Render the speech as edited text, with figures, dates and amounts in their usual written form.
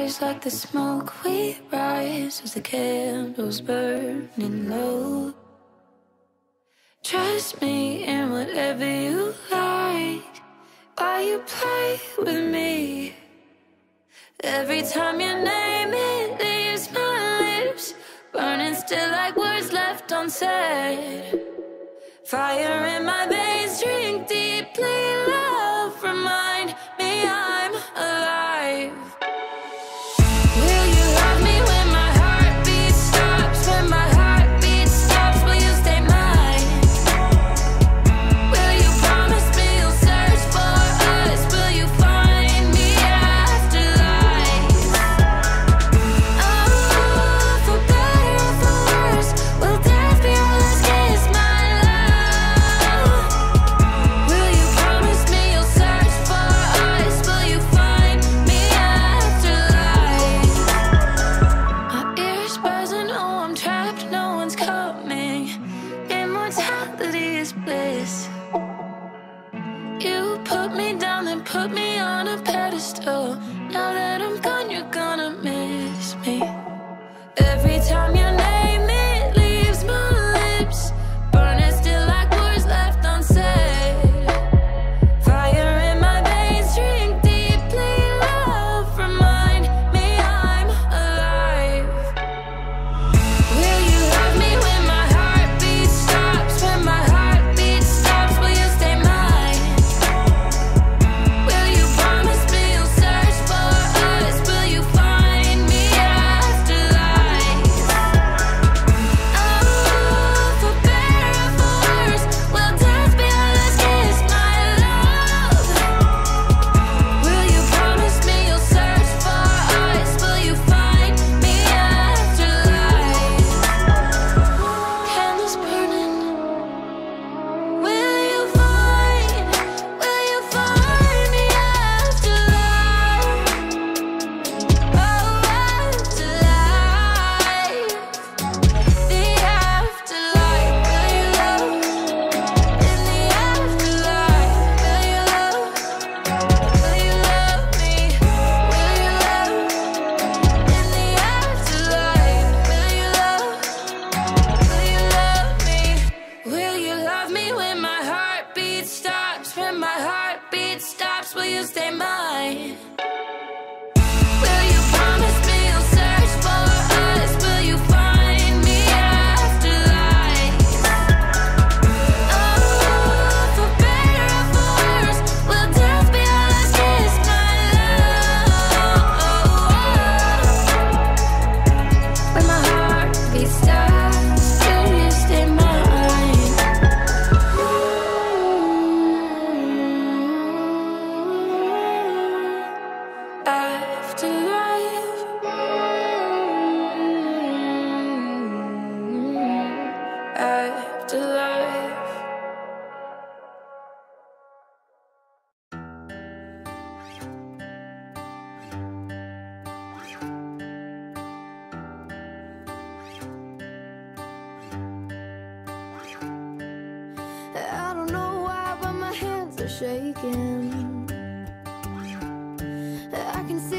eyes like the smoke we rise as the candles burning low. Trust me in whatever you like. Why you play with me? Every time you name it leaves my lips burning still like words left unsaid. Fire in my veins, drink deeply. Love, remind me I'm alive. Will you love me when my heartbeat stops? When my heartbeat stops, will you stay mine? Will you promise me you'll search for us? Will you find me after life? Oh, for better or for worse, will death be our last kiss, my love? Will you promise me you'll search for us? Will you find me after life? My ears buzzing, oh I'm trapped, no one's coming. Immortality is bliss. You put me down, then put me on a pedestal. Now that I'm gone, you're gonna miss me. Every time your name it leaves my lips burning still like words left unsaid. Fire in my veins, drink deeply. Love, remind me I'm alive. Will you love me when my heartbeat stops? When my heartbeat stops, will you stay mine? Will you promise me you'll search for us? Will you find me after life? Oh, for better or for worse, will death be our last kiss, my love? Will you promise me you'll search for us? Will you find me after life? Candles burning. Will you find me after life? Oh, after life. The afterlife. Will you love? In the afterlife. Will you love? Will you love me? Will you love? In the afterlife. Will you love? Will you love me? Will you love me when my heartbeat stops? When my heartbeat stops, will you stay mine? Will you promise me you'll search for us? Will you find me after life? Oh, for better or for worse, will death be our last kiss, my love? When my heartbeat stops, will you stay mine? Afterlife. Afterlife. I don't know why, but my hands are shaking. I can see